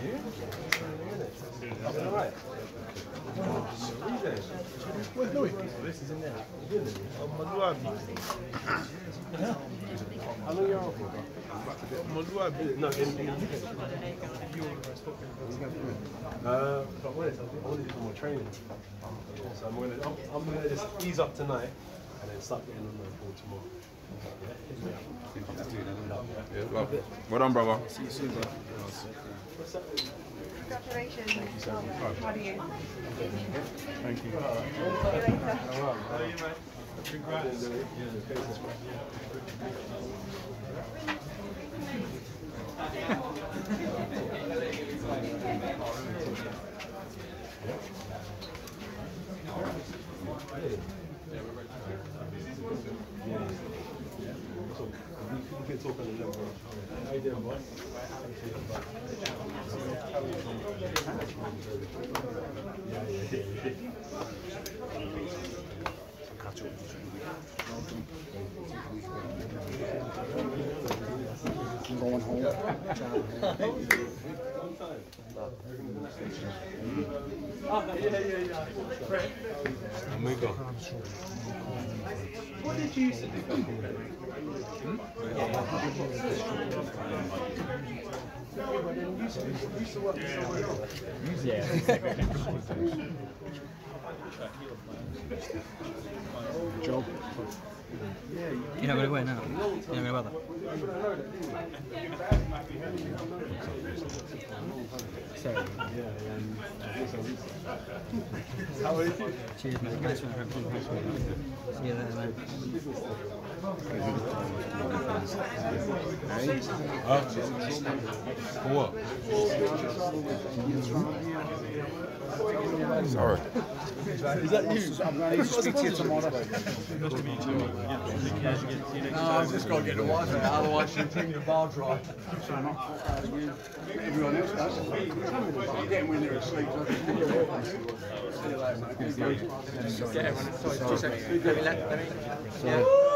Alright. Where's Louis? This is in there. How long are you on for? No, in I want to do some more training. So I'm gonna just ease up tonight and then start getting on the board tomorrow. Well done, brother. See you soon, bro. Congratulations. Thank you so much. How are you? Thank you. See you later. Congrats. We can talk on the level. How you doing, boy? I'm going home. Amigo. What did you used to do? Used to work somewhere else. Yeah. Job. You're not going to win now? You're not going to bother? Sorry. How are you? Cheers, mate. Nice one. See you later, man. For what? Sorry. Is that you? I'm going to speak to you tomorrow. No, I've just got to get the wife out, otherwise she'll bring the bar dry. Everyone else does. I'm getting when they're asleep. See you later, mate. Get everyone. Sorry, 2 seconds. Let me.